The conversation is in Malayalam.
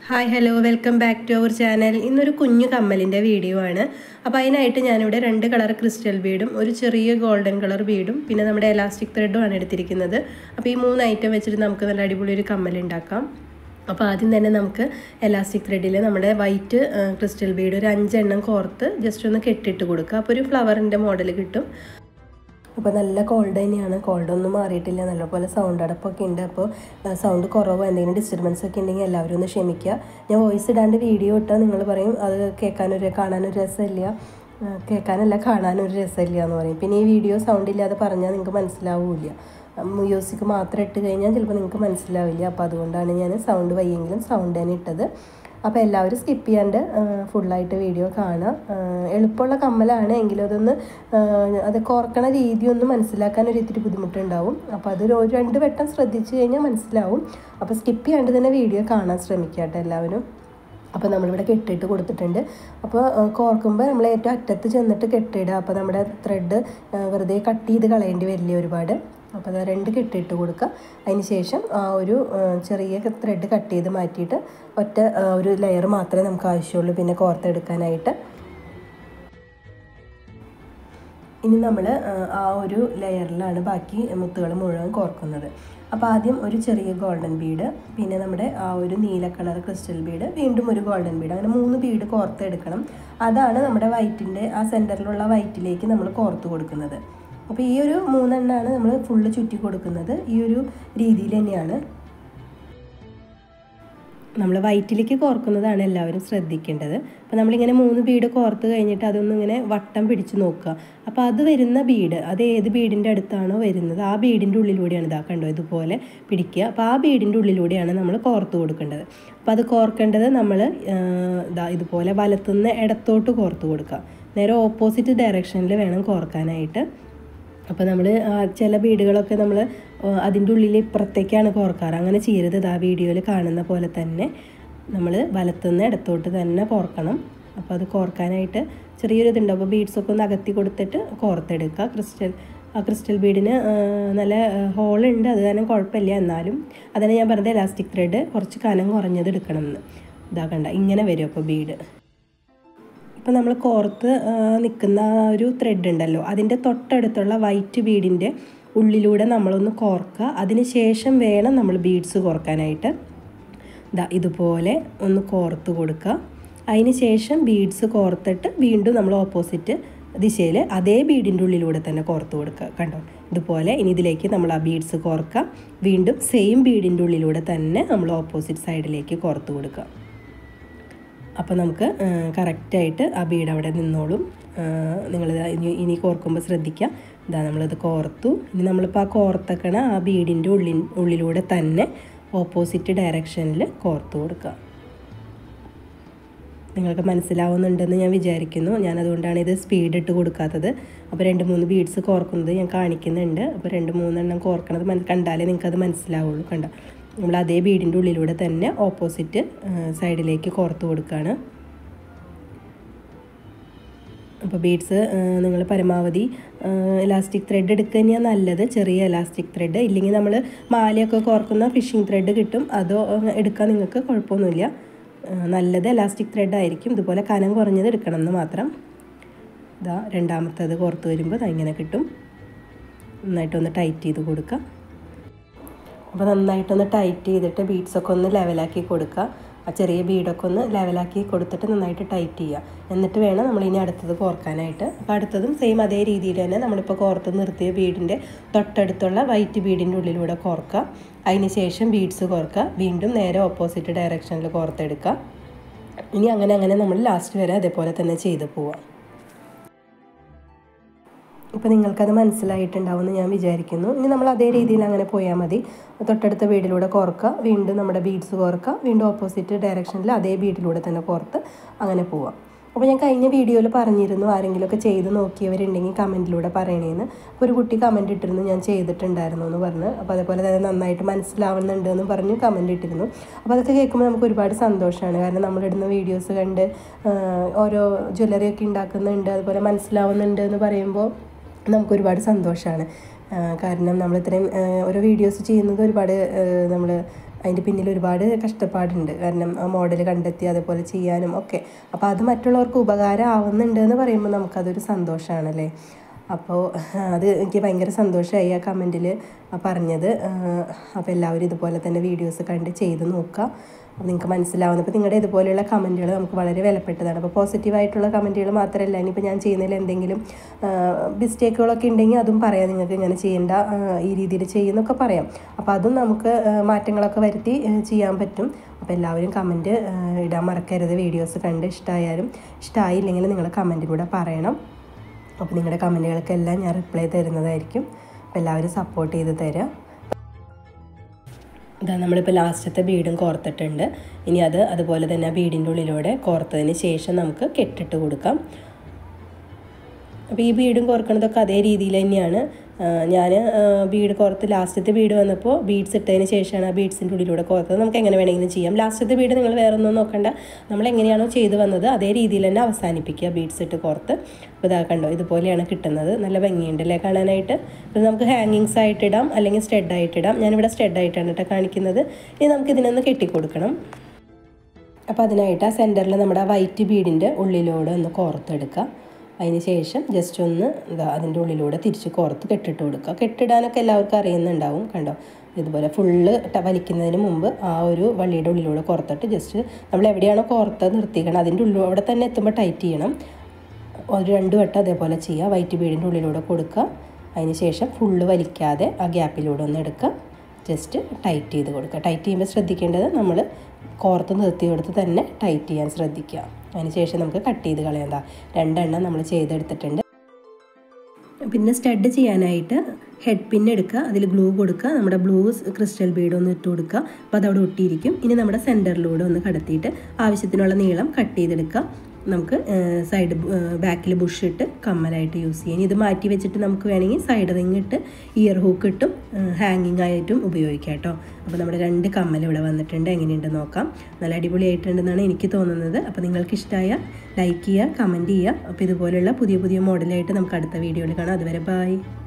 Hi hello welcome back to our channel. ഇന്നൊരു കുഞ്ഞു കമ്മലിൻ്റെ വീഡിയോ ആണ്. അപ്പോൾ അതിനായിട്ട് ഞാനിവിടെ 2 കളർ ക്രിസ്റ്റൽ ബീഡും ഒരു ചെറിയ ഗോൾഡൻ കളർ ബീഡും പിന്നെ നമ്മുടെ എലാസ്റ്റിക് ത്രെഡും ആണ് എടുത്തിരിക്കുന്നത്. അപ്പോൾ ഈ 3 ഐറ്റം വെച്ചിട്ട് നമുക്ക് നല്ല അടിപൊളി ഒരു കമ്മൽ ഉണ്ടാക്കാം. അപ്പോൾ ആദ്യം തന്നെ നമുക്ക് എലാസ്റ്റിക് ത്രെഡിൽ നമ്മുടെ വൈറ്റ് ക്രിസ്റ്റൽ ബീഡ് ഒരു 5 എണ്ണം കോർത്ത് ജസ്റ്റ് ഒന്ന് കെട്ടിട്ട് കൊടുക്കുക. അപ്പോൾ ഒരു ഫ്ലവറിൻ്റെ മോഡൽ കിട്ടും. അപ്പോൾ നല്ല കോൾഡ് തന്നെയാണ്, കോൾഡൊന്നും മാറിയിട്ടില്ല, നല്ലപോലെ സൗണ്ട് അടപ്പൊക്കെ ഉണ്ട്. അപ്പോൾ സൗണ്ട് കുറവോ എന്തെങ്കിലും ഡിസ്റ്റർബൻസ് ഒക്കെ ഉണ്ടെങ്കിൽ എല്ലാവരും ഒന്ന് ക്ഷമിക്കുക. ഞാൻ വോയിസ് ഇടാണ്ട് വീഡിയോ ഇട്ടാൽ നിങ്ങൾ പറയും അത് കാണാനൊരു രസമില്ല, കേൾക്കാനല്ല കാണാനൊരു രസമില്ല എന്ന് പറയും. പിന്നെ ഈ വീഡിയോ സൗണ്ട് ഇല്ലാതെ പറഞ്ഞാൽ നിങ്ങൾക്ക് മനസ്സിലാവില്ല. മ്യൂസിക് മാത്രം ഇട്ട് കഴിഞ്ഞാൽ ചിലപ്പോൾ നിങ്ങൾക്ക് മനസ്സിലാവില്ല. അപ്പോൾ അതുകൊണ്ടാണ് ഞാൻ സൗണ്ട് വയ്യെങ്കിലും സൗണ്ട് തന്നെ ഇട്ടത്. അപ്പോൾ എല്ലാവരും സ്കിപ്പ് ചെയ്യാണ്ട് ഫുള്ളായിട്ട് വീഡിയോ കാണാം. എളുപ്പമുള്ള കമ്മലാണ് എങ്കിലും അത് കോർക്കണ രീതിയൊന്നും മനസ്സിലാക്കാൻ ഇത്തിരി ബുദ്ധിമുട്ടുണ്ടാവും. അപ്പോൾ അത് 2 വട്ടം ശ്രദ്ധിച്ചു കഴിഞ്ഞാൽ മനസ്സിലാവും. അപ്പോൾ സ്കിപ്പ് ചെയ്യാണ്ട് തന്നെ വീഡിയോ കാണാൻ ശ്രമിക്കുക കേട്ടോ എല്ലാവരും. അപ്പോൾ നമ്മളിവിടെ കെട്ടിയിട്ട് കൊടുത്തിട്ടുണ്ട്. അപ്പോൾ കോർക്കുമ്പോൾ നമ്മൾ ഏറ്റവും അറ്റത്ത് ചെന്നിട്ട് കെട്ടിയിടുക. അപ്പോൾ നമ്മുടെ ത്രെഡ് വെറുതെ കട്ട് ചെയ്ത് കളയേണ്ടി വരില്ല ഒരുപാട്. അപ്പോൾ അത് 2 കെട്ടിയിട്ട് കൊടുക്കുക. അതിന് ശേഷം ഒരു ചെറിയ ത്രെഡ് കട്ട് ചെയ്ത് മാറ്റിയിട്ട് ഒറ്റ ഒരു ലെയർ മാത്രമേ നമുക്ക് ആവശ്യമുള്ളൂ പിന്നെ കോർത്തെടുക്കാനായിട്ട്. ഇനി നമ്മൾ ആ ഒരു ലെയറിലാണ് ബാക്കി മുത്തുകൾ മുഴുവൻ കോർക്കുന്നത്. അപ്പോൾ ആദ്യം ഒരു ചെറിയ ഗോൾഡൻ ബീഡ്, പിന്നെ നമ്മുടെ ആ ഒരു നീല കളർ ക്രിസ്റ്റൽ ബീഡ്, വീണ്ടും ഒരു ഗോൾഡൻ ബീഡ്, അങ്ങനെ 3 ബീഡ് കോർത്തെടുക്കണം. അതാണ് നമ്മുടെ വൈറ്റിൻ്റെ ആ സെൻറ്ററിലുള്ള വൈറ്റിലേക്ക് നമ്മൾ കോർത്ത് കൊടുക്കുന്നത്. അപ്പോൾ ഈ ഒരു 3 എണ്ണമാണ് നമ്മൾ ഫുള്ള് ചുറ്റി കൊടുക്കുന്നത്. ഈ ഒരു രീതിയിൽ തന്നെയാണ് നമ്മൾ വൈറ്റിലേക്ക് കോർക്കുന്നതാണ് എല്ലാവരും ശ്രദ്ധിക്കേണ്ടത്. അപ്പോൾ നമ്മളിങ്ങനെ 3 ബീഡ് കോർത്ത് കഴിഞ്ഞിട്ട് അതൊന്നും ഇങ്ങനെ വട്ടം പിടിച്ച് നോക്കുക. അപ്പോൾ അത് വരുന്ന ബീഡ് അത് ഏത് ബീഡിൻ്റെ അടുത്താണോ വരുന്നത് ആ ബീഡിൻ്റെ ഉള്ളിലൂടെയാണ് കണ്ടോ ഇതുപോലെ പിടിക്കുക. അപ്പോൾ ആ ബീഡിൻ്റെ ഉള്ളിലൂടെയാണ് നമ്മൾ കോർത്ത് കൊടുക്കേണ്ടത്. അപ്പോൾ അത് കോർക്കേണ്ടത് നമ്മൾ ഇതുപോലെ വലത്തുനിന്ന് ഇടത്തോട്ട് കോർത്ത് കൊടുക്കുക. നേരെ ഓപ്പോസിറ്റ് ഡയറക്ഷനിൽ വേണം കോർക്കാനായിട്ട്. അപ്പോൾ നമ്മൾ ചില ബീഡുകളൊക്കെ നമ്മൾ അതിൻ്റെ ഉള്ളിൽ ഇപ്പുറത്തേക്കാണ് കോർക്കാറ്. അങ്ങനെ ചെയ്യരുത്. ആ വീഡിയോയിൽ കാണുന്ന പോലെ തന്നെ നമ്മൾ വലത്തുനിന്ന് ഇടത്തോട്ട് തന്നെ കോർക്കണം. അപ്പോൾ അത് കോർക്കാനായിട്ട് ചെറിയൊരു ഇതുണ്ട്. അപ്പോൾ ബീഡ്സൊക്കെ ഒന്ന് അകത്തി കൊടുത്തിട്ട് കോർത്തെടുക്കുക. ക്രിസ്റ്റൽ ബീഡിന് നല്ല ഹോളുണ്ട്, അത് കാരണം കുഴപ്പമില്ല. എന്നാലും അതിനെ ഞാൻ പറഞ്ഞത് എലാസ്റ്റിക് ത്രെഡ് കുറച്ച് കനം കുറഞ്ഞത് എടുക്കണം എന്ന്. കണ്ട ഇങ്ങനെ വരും അപ്പോൾ ബീഡ്. ഇപ്പോൾ നമ്മൾ കോർത്ത് നിൽക്കുന്ന ആ ഒരു ത്രെഡ് ഉണ്ടല്ലോ അതിൻ്റെ തൊട്ടടുത്തുള്ള വൈറ്റ് ബീഡിൻ്റെ ഉള്ളിലൂടെ നമ്മളൊന്ന് കോർക്കുക. അതിന് ശേഷം വേണം നമ്മൾ ബീഡ്സ് കോർക്കാനായിട്ട്. ഇതുപോലെ ഒന്ന് കോർത്ത് കൊടുക്കുക. അതിന് ശേഷം ബീഡ്സ് കോർത്തിട്ട് വീണ്ടും നമ്മൾ ഓപ്പോസിറ്റ് ദിശയിൽ അതേ ബീഡിൻ്റെ ഉള്ളിലൂടെ തന്നെ കോർത്ത് കൊടുക്കുക. കണ്ടോ ഇതുപോലെ. ഇനി ഇതിലേക്ക് നമ്മൾ ആ ബീഡ്സ് കോർക്കുക. വീണ്ടും സെയിം ബീഡിൻ്റെ ഉള്ളിലൂടെ തന്നെ നമ്മൾ ഓപ്പോസിറ്റ് സൈഡിലേക്ക് കോർത്ത് കൊടുക്കുക. അപ്പോൾ നമുക്ക് കറക്റ്റായിട്ട് ആ ബീഡ് അവിടെ നിന്നോളും. നിങ്ങളിത് ഇനി കോർക്കുമ്പോൾ ശ്രദ്ധിക്കുക. നമ്മളിത് കോർത്തു. ഇനി നമ്മളിപ്പോൾ ആ കോർത്തക്കണ ആ ബീഡിൻ്റെ ഉള്ളിലൂടെ തന്നെ ഓപ്പോസിറ്റ് ഡയറക്ഷനിൽ കോർത്ത് കൊടുക്കുക. നിങ്ങൾക്ക് മനസ്സിലാവുന്നുണ്ടെന്ന് ഞാൻ വിചാരിക്കുന്നു. ഞാനതുകൊണ്ടാണ് ഇത് സ്പീഡ് ഇട്ട് കൊടുക്കാത്തത്. അപ്പോൾ 2-3 ബീഡ്സ് കോർക്കുന്നത് ഞാൻ കാണിക്കുന്നുണ്ട്. അപ്പോൾ 2-3 എണ്ണം കോർക്കണത് കണ്ടാലേ നിങ്ങൾക്കത് മനസ്സിലാവുള്ളൂ. കണ്ടോ നമ്മൾ അതേ ബീഡിൻ്റെ ഉള്ളിലൂടെ തന്നെ ഓപ്പോസിറ്റ് സൈഡിലേക്ക് കോർത്ത് കൊടുക്കുകയാണ്. അപ്പോൾ ബീഡ്സ് നിങ്ങൾ പരമാവധി എലാസ്റ്റിക് ത്രെഡ് എടുക്കുക തന്നെയാണ് നല്ലത്. ചെറിയ എലാസ്റ്റിക് ത്രെഡ് ഇല്ലെങ്കിൽ നമ്മൾ മാലയൊക്കെ കോർക്കുന്ന ഫിഷിംഗ് ത്രെഡ് കിട്ടും, അതോ എടുക്കാൻ നിങ്ങൾക്ക് കുഴപ്പമൊന്നുമില്ല. നല്ലത് എലാസ്റ്റിക് ത്രെഡ് ആയിരിക്കും. ഇതുപോലെ കനം കുറഞ്ഞത് എടുക്കണം എന്ന് മാത്രം. രണ്ടാമത്തേത് കോർത്ത് വരുമ്പോൾ ഇങ്ങനെ കിട്ടും. നന്നായിട്ടൊന്ന് ടൈറ്റ് ചെയ്ത് കൊടുക്കുക. അപ്പോൾ നന്നായിട്ടൊന്ന് ടൈറ്റ് ചെയ്തിട്ട് ബീഡ്സൊക്കെ ഒന്ന് ലെവലാക്കി കൊടുക്കുക. ആ ചെറിയ ബീഡൊക്കെ ഒന്ന് ലെവലാക്കി കൊടുത്തിട്ട് നന്നായിട്ട് ടൈറ്റ് ചെയ്യുക. എന്നിട്ട് വേണം നമ്മളിനി അടുത്തത് കോർക്കാനായിട്ട്. അപ്പോൾ അടുത്തതും സെയിം അതേ രീതിയിൽ തന്നെ നമ്മളിപ്പോൾ കോർത്ത് നിർത്തിയ ബീഡിൻ്റെ തൊട്ടടുത്തുള്ള വൈറ്റ് ബീഡിൻ്റെ ഉള്ളിലൂടെ കോർക്കുക. അതിന് ശേഷം ബീഡ്സ് കോർക്കുക. വീണ്ടും നേരെ ഓപ്പോസിറ്റ് ഡയറക്ഷനിൽ കോർത്തെടുക്കുക. ഇനി അങ്ങനെ നമ്മൾ ലാസ്റ്റ് വരെ അതേപോലെ തന്നെ ചെയ്ത് പോവാം. ഇപ്പോൾ നിങ്ങൾക്കത് മനസ്സിലായിട്ടുണ്ടാവുമെന്ന് ഞാൻ വിചാരിക്കുന്നു. ഇനി നമ്മൾ അതേ രീതിയിൽ അങ്ങനെ പോയാൽ മതി. തൊട്ടടുത്ത ബീഡിലൂടെ കോർക്കുക, വീണ്ടും നമ്മുടെ ബീഡ്സ് കോർക്കുക, വീണ്ടും ഓപ്പോസിറ്റ് ഡയറക്ഷനിൽ അതേ ബീഡിലൂടെ തന്നെ കോർത്ത് അങ്ങനെ പോവാം. അപ്പോൾ ഞാൻ കഴിഞ്ഞ വീഡിയോയിൽ പറഞ്ഞിരുന്നു ആരെങ്കിലുമൊക്കെ ചെയ്ത് നോക്കിയവരുണ്ടെങ്കിൽ കമൻറ്റിലൂടെ പറയണേന്ന്. അപ്പോൾ ഒരു കുട്ടി കമൻറ്റ് ഇട്ടിരുന്നു ഞാൻ ചെയ്തിട്ടുണ്ടായിരുന്നു എന്ന് പറഞ്ഞ്. അപ്പോൾ അതേപോലെ തന്നെ നന്നായിട്ട് മനസ്സിലാവുന്നുണ്ട് എന്ന് പറഞ്ഞ് കമൻറ്റ് ഇട്ടിരുന്നു. അപ്പോൾ അതൊക്കെ കേൾക്കുമ്പോൾ നമുക്ക് ഒരുപാട് സന്തോഷമാണ്. കാരണം നമ്മളിടുന്ന വീഡിയോസ് കണ്ട് ഓരോ ജ്വല്ലറിയൊക്കെ ഉണ്ടാക്കുന്നുണ്ട്, അതുപോലെ മനസ്സിലാവുന്നുണ്ട് എന്ന് പറയുമ്പോൾ നമുക്കൊരുപാട് സന്തോഷമാണ്. കാരണം നമ്മളിത്രയും ഓരോ വീഡിയോസ് ചെയ്യുന്നത് ഒരുപാട് നമ്മൾ അതിൻ്റെ പിന്നിൽ ഒരുപാട് കഷ്ടപ്പാടുണ്ട്. കാരണം ആ മോഡൽ കണ്ടെത്തി അതേപോലെ ചെയ്യാനും ഒക്കെ. അപ്പോൾ അത് മറ്റുള്ളവർക്ക് ഉപകാരം ആവുന്നുണ്ട് എന്ന് പറയുമ്പോൾ നമുക്കതൊരു സന്തോഷമാണല്ലേ. അപ്പോൾ അത് എനിക്ക് ഭയങ്കര സന്തോഷമായി ആ കമൻറ്റിൽ പറഞ്ഞത്. അപ്പോൾ എല്ലാവരും ഇതുപോലെ തന്നെ വീഡിയോസ് കണ്ട് ചെയ്ത് നോക്കുക. അപ്പോൾ നിങ്ങൾക്ക് മനസ്സിലാവുന്നത്. അപ്പോൾ നിങ്ങളുടെ ഇതുപോലെയുള്ള കമൻറ്റുകൾ നമുക്ക് വളരെ വിലപ്പെട്ടതാണ്. അപ്പോൾ പോസിറ്റീവായിട്ടുള്ള കമൻറ്റുകൾ മാത്രമല്ല, ഇനിയിപ്പോൾ ഞാൻ ചെയ്യുന്നതിൽ എന്തെങ്കിലും മിസ്റ്റേക്കുകളൊക്കെ ഉണ്ടെങ്കിൽ അതും പറയാം. നിങ്ങൾക്ക് ഇങ്ങനെ ചെയ്യേണ്ട, ഈ രീതിയിൽ ചെയ്യുന്നൊക്കെ പറയാം. അപ്പോൾ അതും നമുക്ക് മാറ്റങ്ങളൊക്കെ വരുത്തി ചെയ്യാൻ പറ്റും. അപ്പോൾ എല്ലാവരും കമൻറ്റ് ഇടാൻ മറക്കരുത്. വീഡിയോസ് കണ്ട് ഇഷ്ടമായാലും ഇഷ്ടമായില്ലെങ്കിൽ നിങ്ങൾ കമൻറ്റിലൂടെ പറയണം. അപ്പോൾ നിങ്ങളുടെ കമൻറ്റുകൾക്കെല്ലാം ഞാൻ റിപ്ലൈ തരുന്നതായിരിക്കും. അപ്പോൾ എല്ലാവരും സപ്പോർട്ട് ചെയ്ത് തരാം. ഇതാ നമ്മളിപ്പോൾ ലാസ്റ്റത്തെ ബീഡും കോർത്തിട്ടുണ്ട്. ഇനി അതുപോലെ തന്നെ ആ ബീഡിൻ്റെ ഉള്ളിലൂടെ കോർത്തതിന് ശേഷം നമുക്ക് കെട്ടിട്ട് കൊടുക്കാം. അപ്പോൾ ഈ ബീഡും കോർക്കണതൊക്കെ അതേ രീതിയിൽ തന്നെയാണ്. ഞാൻ ബീഡ് കോർത്ത് ലാസ്റ്റത്തെ ബീഡ് വന്നപ്പോൾ ബീഡ്സ് ഇട്ടതിന് ശേഷമാണ് ആ ബീഡ്സിൻ്റെ ഉള്ളിലൂടെ കോർത്തത്. നമുക്ക് എങ്ങനെ വേണമെങ്കിലും ചെയ്യാം. ലാസ്റ്റത്തെ ബീഡ് നിങ്ങൾ വേറെ ഒന്നും നോക്കണ്ട, നമ്മൾ എങ്ങനെയാണോ ചെയ്ത് വന്നത് അതേ രീതിയിൽ തന്നെ അവസാനിപ്പിക്കുക ബീഡ്സ് ഇട്ട് കോർത്ത്. അപ്പോൾ ഇതാ കണ്ടോ, ഇതുപോലെയാണ് കിട്ടുന്നത്. നല്ല ഭംഗിയുണ്ടല്ലേ കാണാനായിട്ട്. അപ്പോൾ നമുക്ക് ഹാങ്ങിങ്സ് ആയിട്ടിടാം, അല്ലെങ്കിൽ സ്റ്റഡ് ആയിട്ടിടാം. ഞാനിവിടെ സ്റ്റഡ് ആയിട്ടാണ് കേട്ടോ കാണിക്കുന്നത്. ഇനി നമുക്ക് ഇതിനൊന്ന് കെട്ടിക്കൊടുക്കണം. അപ്പോൾ അതിനായിട്ട് ആ സെൻറ്ററിൽ നമ്മുടെ വൈറ്റ് ബീഡിൻ്റെ ഉള്ളിലൂടെ ഒന്ന് കോർത്തെടുക്കുക. അതിന് ശേഷം ജസ്റ്റ് ഒന്ന് അതിൻ്റെ ഉള്ളിലൂടെ തിരിച്ച് കോർത്ത് കെട്ടിട്ട് കൊടുക്കുക. കെട്ടിടാനൊക്കെ എല്ലാവർക്കും അറിയുന്നുണ്ടാവും. കണ്ടോ, ഇതുപോലെ ഫുള്ള് വലിക്കുന്നതിന് മുമ്പ് ആ ഒരു വള്ളിയുടെ ഉള്ളിലൂടെ കോർത്തിട്ട് ജസ്റ്റ് നമ്മൾ എവിടെയാണോ കോർത്ത് നിർത്തിക്കണം അതിൻ്റെ ഉള്ളിലൂടെ തന്നെ എത്തുമ്പോൾ ടൈറ്റ് ചെയ്യണം. ഒരു 2 വട്ടം അതേപോലെ ചെയ്യുക. വൈറ്റ് ബീഡിൻ്റെ ഉള്ളിലൂടെ കൊടുക്കുക. അതിന് ശേഷം ഫുള്ള് വലിക്കാതെ ആ ഗ്യാപ്പിലൂടെ ഒന്ന് എടുക്കുക. ജസ്റ്റ് ടൈറ്റ് ചെയ്ത് കൊടുക്കുക. ടൈറ്റ് ചെയ്യുമ്പോൾ ശ്രദ്ധിക്കേണ്ടത് നമ്മൾ കോർത്ത് നിർത്തി കൊടുത്ത് തന്നെ ടൈറ്റ് ചെയ്യാൻ ശ്രദ്ധിക്കുക. അതിന് ശേഷം നമുക്ക് കട്ട് ചെയ്ത് കളയാം. 2 എണ്ണം നമ്മൾ ചെയ്തെടുത്തിട്ടുണ്ട്. പിന്നെ സ്റ്റഡ് ചെയ്യാനായിട്ട് ഹെഡ് പിൻ എടുക്കുക, അതിൽ ഗ്ലൂ കൊടുക്കുക, നമ്മുടെ ബ്ലൂ ക്രിസ്റ്റൽ ബീഡ് ഒന്ന് ഇട്ട് കൊടുക്കുക. അപ്പോൾ അതവിടെ ഒട്ടിയിരിക്കും. ഇനി നമ്മുടെ സെൻറ്ററിലൂടെ ഒന്ന് കടത്തിയിട്ട് ആവശ്യത്തിനുള്ള നീളം കട്ട് ചെയ്തെടുക്കുക. നമുക്ക് സൈഡ് ബാക്കിൽ ബുഷ് ഇട്ട് കമ്മലായിട്ട് യൂസ് ചെയ്യാം. ഇത് മാറ്റി വെച്ചിട്ട് നമുക്ക് വേണമെങ്കിൽ സൈഡ് റിങ് ഇട്ട് ഇയർ ഹൂക്ക് ഇട്ടും ഹാങ്ങിങ് ആയിട്ടും ഉപയോഗിക്കാം കേട്ടോ. അപ്പോൾ നമ്മുടെ 2 കമ്മൽ ഇവിടെ വന്നിട്ടുണ്ട്. എങ്ങനെയുണ്ടെന്ന് നോക്കാം. നല്ല അടിപൊളിയായിട്ടുണ്ടെന്നാണ് എനിക്ക് തോന്നുന്നത്. അപ്പോൾ നിങ്ങൾക്ക് ഇഷ്ടമായാൽ ലൈക്ക് ചെയ്യുക, കമൻറ്റ് ചെയ്യുക. അപ്പോൾ ഇതുപോലെയുള്ള പുതിയ മോഡലായിട്ട് നമുക്ക് അടുത്ത വീഡിയോയിൽ കാണാം. അതുവരെ ബൈ.